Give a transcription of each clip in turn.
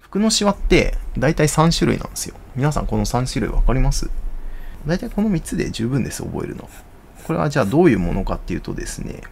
服のシワって大体3種類なんですよ。皆さんこの3種類分かります？大体この3つで十分です、覚えるの。これはじゃあどういうものかっていうとですね。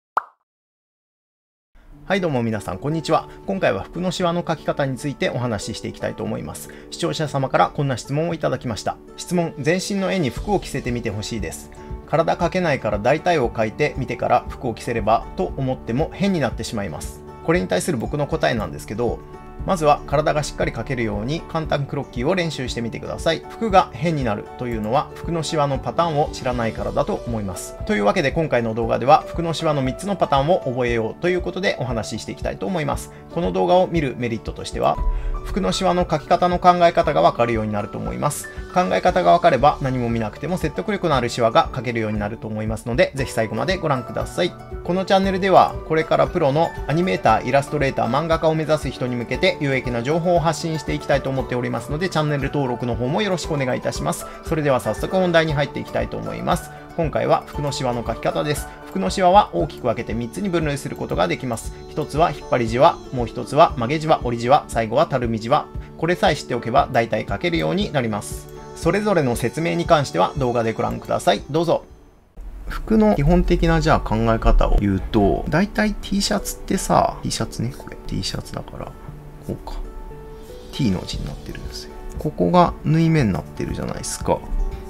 はいどうも皆さんこんにちは。今回は服のシワの描き方についてお話ししていきたいと思います。視聴者様からこんな質問をいただきました。質問、全身の絵に服を着せてみてほしいです。体描けないから大体を描いてみてから服を着せればと思っても変になってしまいます。これに対する僕の答えなんですけど、まずは体がしっかり描けるように簡単クロッキーを練習してみてください。服が変になるというのは服のシワのパターンを知らないからだと思います。というわけで今回の動画では服のシワの3つのパターンを覚えようということでお話ししていきたいと思います。この動画を見るメリットとしては、服のシワの描き方の考え方がわかるようになると思います。考え方がわかれば何も見なくても説得力のあるシワが描けるようになると思いますので、ぜひ最後までご覧ください。このチャンネルではこれからプロのアニメーター、イラストレーター、漫画家を目指す人に向けて有益な情報を発信していきたいと思っておりますので、チャンネル登録の方もよろしくお願いいたします。それでは早速本題に入っていきたいと思います。今回は服のシワの描き方です。服のシワは大きく分けて3つに分類することができます。1つは引っ張りじわ、もう1つは曲げじわ、折りじわ、最後はたるみじわ。これさえ知っておけば大体描けるようになります。それぞれの説明に関しては動画でご覧ください。どうぞ。服の基本的なじゃあ考え方を言うと、だいたい T シャツってさ、T シャツね、これ T シャツだからこうか T の字になってるんですよ。ここが縫い目になってるじゃないですか。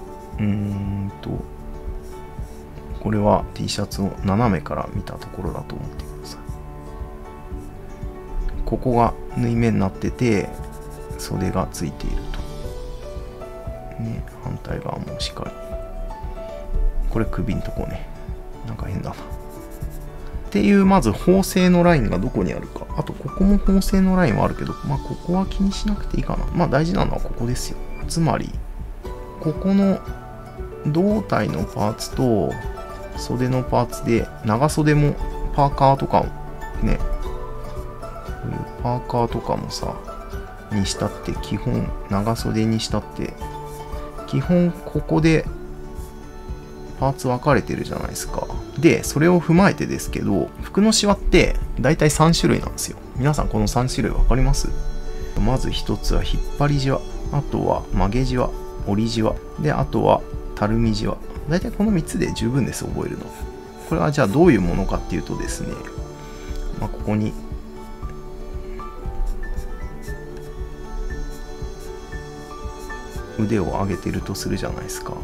これは T シャツを斜めから見たところだと思ってください。ここが縫い目になってて袖がついていると、ね、反対側もしっかり。これ首んとこね、なんか変だなっていう、まず縫製のラインがどこにあるか。あとここも縫製のラインはあるけど、まあここは気にしなくていいかな。まあ大事なのはここですよ。つまりここの胴体のパーツと袖のパーツで、長袖もパーカーとかもね、こういうパーカーとかもさにしたって基本、長袖にしたって基本ここでパーツ分かれてるじゃないですか。でそれを踏まえてですけど、服のシワって大体3種類なんですよ。皆さんこの3種類分かります？まず1つは引っ張りじわ、あとは曲げじわ、折りじわで、あとはたるみじわ。大体この3つで十分です、覚えるの。これはじゃあどういうものかっていうとですね、ここに腕を上げてるとするじゃないですか。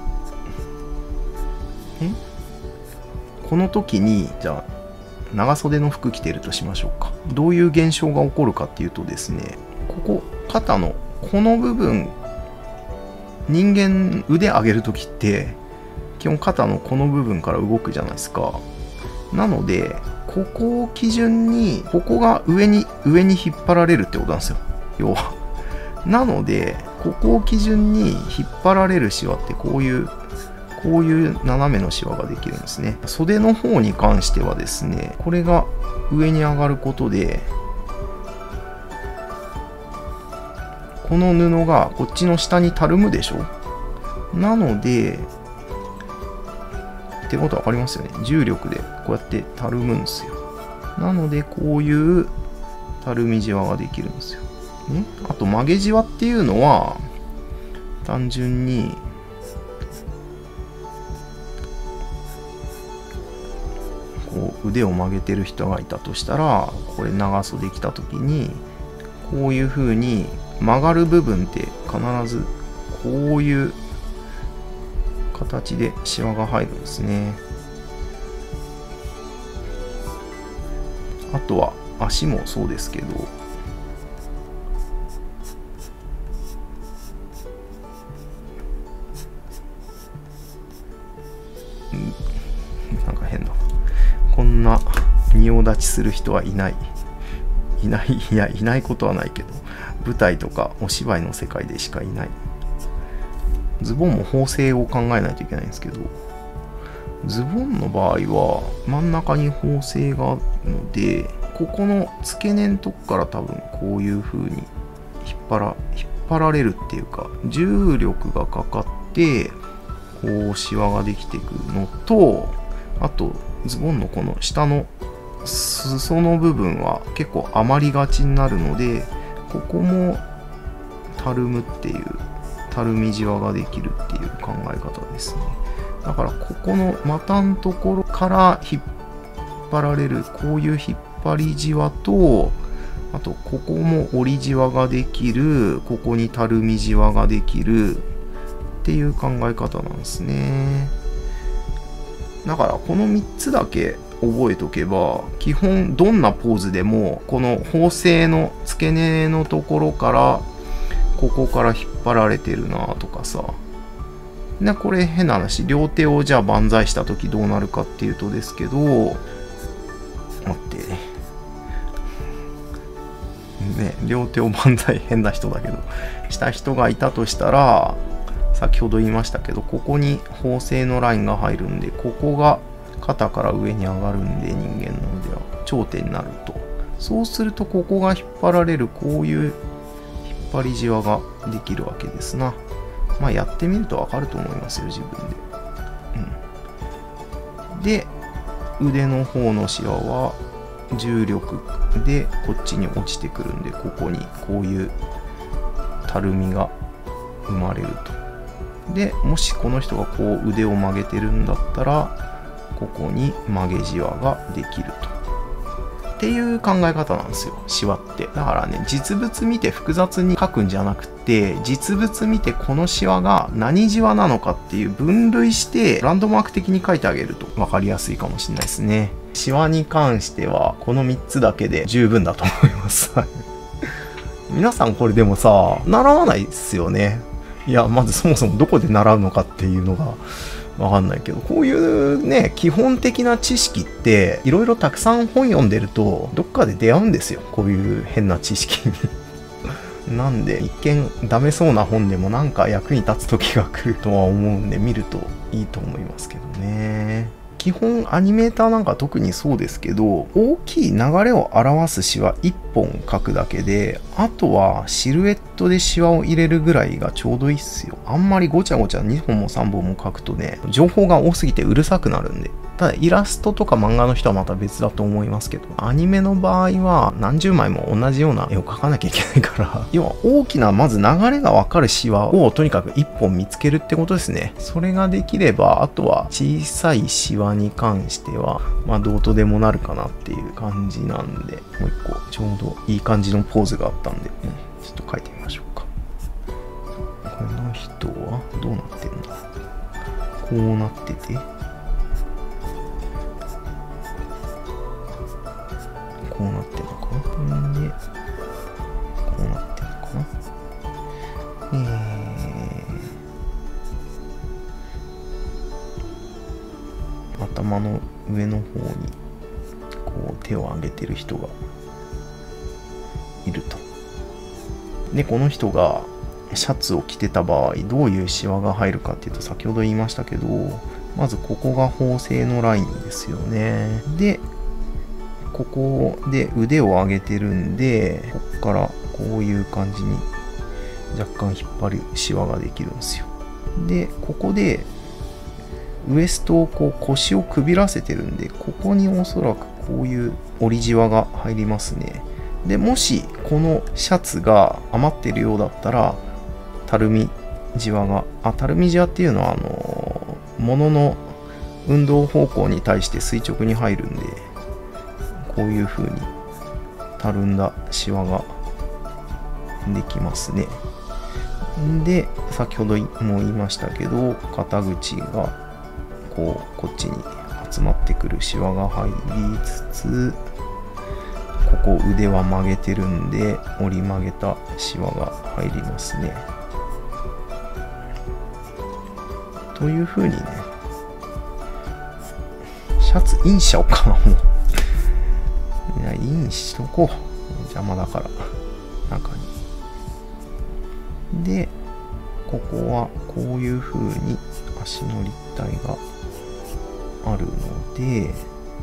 この時にじゃあ長袖の服着てるとしましょうか。どういう現象が起こるかっていうとですね、ここ肩のこの部分、人間腕上げる時って基本肩のこの部分から動くじゃないですか。なのでここを基準にここが上に引っ張られるってことなんですよ、要は。なのでここを基準に引っ張られるシワってこういう斜めのシワができるんですね。袖の方に関してはですね、これが上に上がることでこの布がこっちの下にたるむでしょ。なのでってこと分かりますよね。重力でこうやってたるむんですよ。なのでこういうたるみじわができるんですよ、ね。あと曲げじわっていうのは単純にこう腕を曲げてる人がいたとしたら、これ長袖着た時にこういう風に曲がる部分って必ずこういう形でシワが入るんですね。あとは足もそうですけど、なんか変だ。こんな仁王立ちする人はいないことはないけど、舞台とかお芝居の世界でしかいない。ズボンも縫製を考えないといけないんですけど、ズボンの場合は真ん中に縫製があるので、ここの付け根のとこから多分こういう風に引っ張られるっていうか、重力がかかってこうシワができていくのと、あとズボンのこの下の裾の部分は結構余りがちになるので、 ここもたるむっていう、たるみじわができるっていう考え方ですね。だからここの股のところから引っ張られるこういう引っ張りじわと、あとここも折りじわができる、ここにたるみじわができるっていう考え方なんですね。だからこの3つだけ覚えとけば、基本どんなポーズでもこの縫製の付け根のところからここから引っ張られてるなとかさ。これ変な話、両手をじゃあ万歳した時どうなるかっていうとですけど、待ってね、両手を万歳、変な人だけどした人がいたとしたら、先ほど言いましたけど、ここに縫製のラインが入るんで、ここが肩から上に上がるんで、人間の腕は頂点になると。そうするとここが引っ張られる、こういう引っ張りじわができるわけですな。まあやってみるとわかると思いますよ、自分で。で、腕の方のシワは重力でこっちに落ちてくるんで、ここにこういうたるみが生まれると。で、もしこの人がこう腕を曲げてるんだったら、ここに曲げじわができると。っていう考え方なんですよ、シワって。だからね、実物見て複雑に描くんじゃなくて、実物見てこのシワが何シワなのかっていう分類して、ランドマーク的に描いてあげると分かりやすいかもしれないですね。シワに関しては、この3つだけで十分だと思います。皆さんこれでもさ、習わないっすよね。いや、まずそもそもどこで習うのかっていうのが、わかんないけど、こういうね、基本的な知識って、いろいろたくさん本読んでると、どっかで出会うんですよ。こういう変な知識に。なんで、一見ダメそうな本でもなんか役に立つ時が来るとは思うんで、見るといいと思いますけどね。基本アニメーターなんか特にそうですけど、大きい流れを表すシワ1本描くだけで、あとはシルエットでシワを入れるぐらいがちょうどいいっすよ。あんまりごちゃごちゃ2本も3本も描くとね、情報が多すぎてうるさくなるんで。ただイラストとか漫画の人はまた別だと思いますけど、アニメの場合は何十枚も同じような絵を描かなきゃいけないから、要は大きなまず流れがわかるシワをとにかく1本見つけるってことですね。それができれば、あとは小さいシワに関しては、まあどうとでもなるかなっていう感じなんで、もう一個ちょうどいい感じのポーズがあったんで、ちょっと描いてみましょうか。この人はどうなってんだ？こうなってて、こうなってんのかな？で、こうなってんのかな？頭の上の方にこう手を上げてる人がいると。で、この人がシャツを着てた場合どういうシワが入るかっていうと、先ほど言いましたけど、まずここが縫製のラインですよね。で、ここで腕を上げてるんで、ここからこういう感じに若干引っ張るシワができるんですよ。で、ここでウエストをこう腰をくびらせてるんで、ここにおそらくこういう折りじわが入りますね。で、もしこのシャツが余ってるようだったら、たるみじわが、たるみじわっていうのは物の運動方向に対して垂直に入るんで、こういう風にたるんだシワができますね。で、先ほども言いましたけど、肩口がこっちに集まってくるシワが入りつつ、ここ腕は曲げてるんで折り曲げたシワが入りますね。という風にね、シャツインしちゃおうかな、もう。いや、インしとこう。邪魔だから、中に。で、ここはこういう風に足の立体があるので、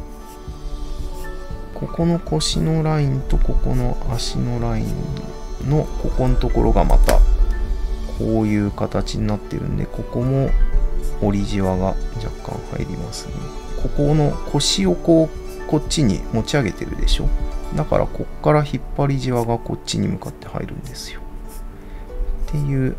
ここの腰のラインとここの足のラインのここのところがまたこういう形になってるんで、ここも折りじわが若干入りますね。ここの腰をこっちに持ち上げてるでしょ。 だからこっから引っ張りじわがこっちに向かって入るんですよっていう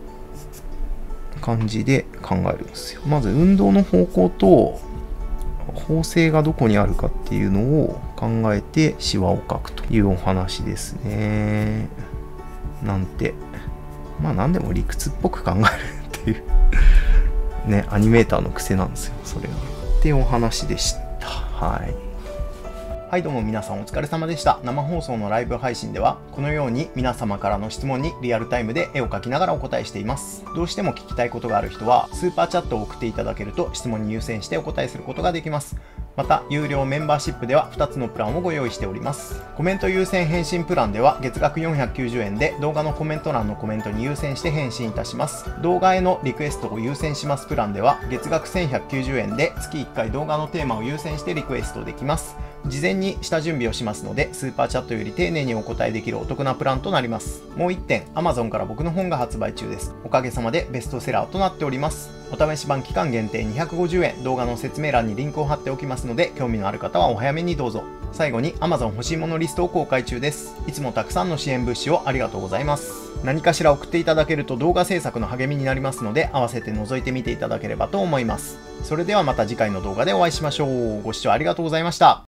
感じで考えるんですよ。まず運動の方向と縫製がどこにあるかっていうのを考えてシワを描くというお話ですね。なんてまあ何でも理屈っぽく考えるっていうね、アニメーターの癖なんですよそれがっていうお話でした。はい、どうも皆さんお疲れ様でした。生放送のライブ配信では、このように皆様からの質問にリアルタイムで絵を描きながらお答えしています。どうしても聞きたいことがある人は、スーパーチャットを送っていただけると質問に優先してお答えすることができます。また、有料メンバーシップでは2つのプランをご用意しております。コメント優先返信プランでは月額490円で動画のコメント欄のコメントに優先して返信いたします。動画へのリクエストを優先しますプランでは月額1190円で月1回動画のテーマを優先してリクエストできます。事前に下準備をしますので、スーパーチャットより丁寧にお答えできるお得なプランとなります。もう1点、Amazon から僕の本が発売中です。おかげさまでベストセラーとなっております。お試し版期間限定250円、動画の説明欄にリンクを貼っておきますので、興味のある方はお早めにどうぞ。最後に Amazon 欲しいものリストを公開中です。いつもたくさんの支援物資をありがとうございます。何かしら送っていただけると動画制作の励みになりますので、合わせて覗いてみていただければと思います。それではまた次回の動画でお会いしましょう。ご視聴ありがとうございました。